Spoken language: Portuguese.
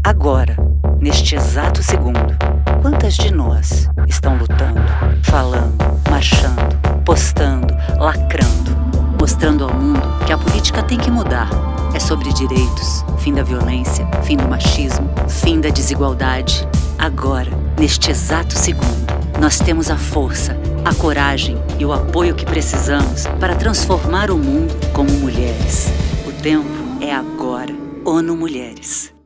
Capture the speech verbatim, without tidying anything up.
agora, neste exato segundo. Quantas de nós estão lutando, falando, marchando, postando, lacrando, mostrando ao mundo que a política tem que mudar? É sobre direitos, fim da violência, fim do machismo, fim da desigualdade. Agora, neste exato segundo, nós temos a força, a coragem e o apoio que precisamos para transformar o mundo como mulheres. O tempo é agora. ONU Mulheres.